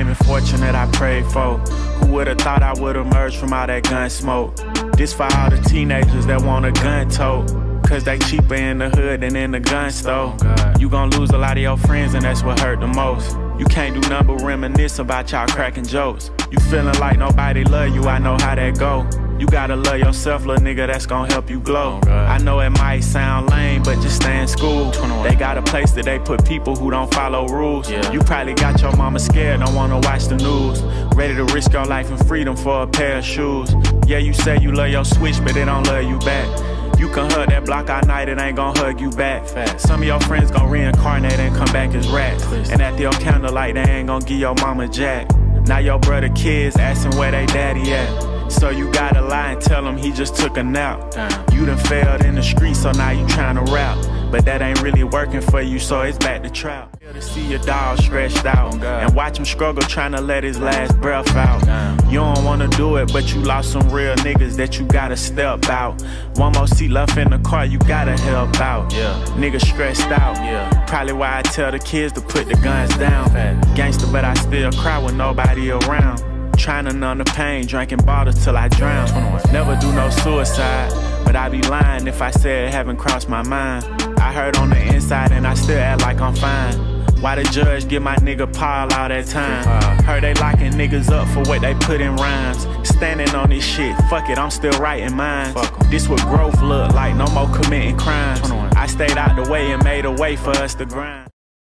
and fortune that I prayed for. Who would've thought I would emerge from all that gun smoke? This for all the teenagers that want a gun tote, cause they cheaper in the hood than in the gun store. You gon' lose a lot of your friends and that's what hurt the most. You can't do nothing but reminisce about y'all cracking jokes. You feeling like nobody love you, I know how that go. You gotta love yourself, little nigga, that's gon' help you glow. I know it might sound lame, but just stay in school. They got a place that they put people who don't follow rules. You probably got your mama scared, don't wanna watch the news. Ready to risk your life and freedom for a pair of shoes. Yeah, you say you love your switch, but it don't love you back. You can hug that block all night, it ain't gon' hug you back. Some of your friends gon' reincarnate and come back as rats. And at your candlelight, they ain't gon' give your mama jack. Now your brother kids asking where they daddy at. So you gotta lie and tell him he just took a nap. You done failed in the streets, so now you tryna rap. But that ain't really working for you, so it's back to trap. To see your dog stretched out and watch him struggle tryna let his last breath out. You don't wanna do it, but you lost some real niggas that you gotta step out. One more seat left in the car, you gotta help out. Niggas stressed out. Probably why I tell the kids to put the guns down. Gangster, but I still cry with nobody around. Trying to numb the pain, drinking bottles till I drown. Never do no suicide, but I be lying if I said it haven't crossed my mind. I hurt on the inside and I still act like I'm fine. Why the judge give my nigga Paul all that time? Heard they locking niggas up for what they put in rhymes. Standing on this shit, fuck it, I'm still writing mine. This what growth look like, no more committing crimes. I stayed out the way and made a way for us to grind.